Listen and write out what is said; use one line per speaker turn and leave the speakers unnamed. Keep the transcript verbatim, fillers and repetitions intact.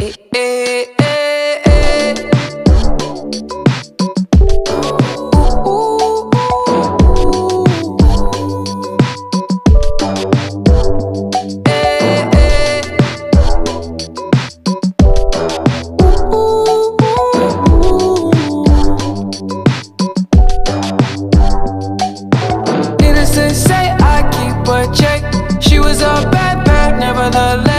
Eh, eh, eh, eh. Ooh, ooh, ooh. Eh, eh. Ooh, ooh. Needless to say, I keep a check. She was a bad, bad, nevertheless.